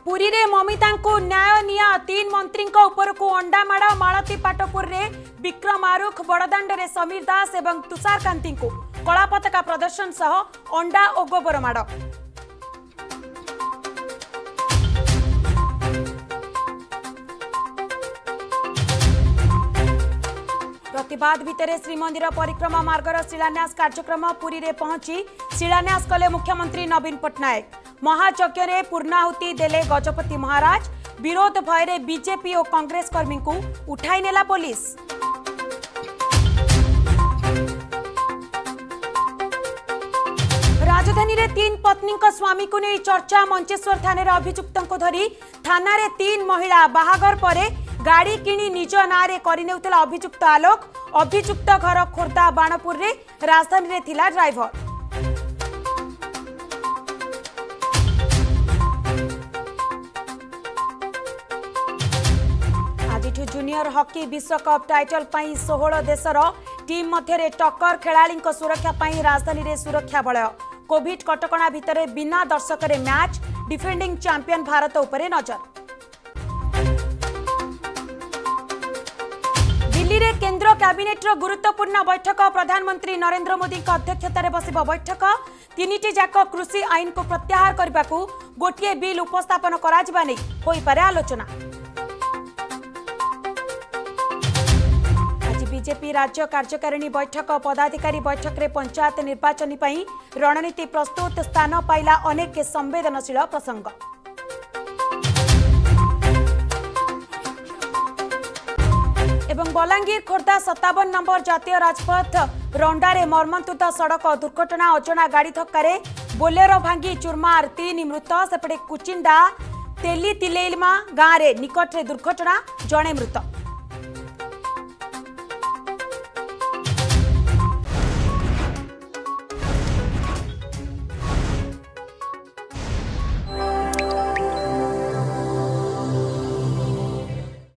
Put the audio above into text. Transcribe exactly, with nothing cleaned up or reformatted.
पुरी रे ममिता को न्याय निया तीन मंत्री उपर को अंडा माड़ मालती पाटपुर रे विक्रम आरुख बड़दाण्ड रे समीर दास एवं तुषार कांति को कला पताका प्रदर्शन सह अंडा और गोबर माड़। प्रतिवाद भितर श्रीमंदिर परिक्रमा मार्गर शिलान्यास कार्यक्रम पुरी रे पहुंची शिलान्यास कले मुख्यमंत्री नवीन पट्टनायक। महायज्ञ रे पूर्णाहुति देले गजपति महाराज। विरोध भय बीजेपी और कांग्रेस कर्मी को उठाई नेला पुलिस। राजधानी रे तीन पत्नी स्वामी को नहीं चर्चा। मंचेश्वर थाना अभियुक्त को धरी थाना रे तीन महिला बाहागर परे गाड़ी किणी निज नारे करनेउतला अभियुक्त आलोक। अभियुक्त घर खोर्धा बाणपुर रे राजधानी रे थिला ड्राइवर। आज जूनियर हॉकी विश्वकप टाइटल पाई सोलह देशर टीम मध्य टक्कर। खेलाड़ी सुरक्षा पाई राजधानी रे सुरक्षा बलय। कोविड कटकणा भितर बिना दर्शक रे मैच। डिफेंडिंग चैंपियन भारत उपरे नजर। दिल्ली रे केंद्र कैबिनेट रो गुरुत्वपूर्ण बैठक। प्रधानमंत्री नरेंद्र मोदी अध्यक्षतार बसिब बैठक। तीनिटी जाक कृषि आईन को प्रत्याहार करने को गोटे बिल उपस्थापन करा नै होई पारे आलोचना। बीजेपी राज्य कार्यकारिणी बैठक। पदाधिकारी बैठक रे पंचायत निर्वाचन पाई रणनीति प्रस्तुत। स्थान पाइला अनेक संवेदनशील प्रसंग। एवं बलांगीर खोर्धा सत्तावन नंबर जातीय राजपथ रंडारे मर्मन्तुद सड़क दुर्घटना। अजଣା गाड़ी धक्का बोलेरो भांगी चुरमार। तीन मृत। सेपटे कुचिंडा तेली तिलेइलमा गाँव में निकट दुर्घटना जड़े मृत।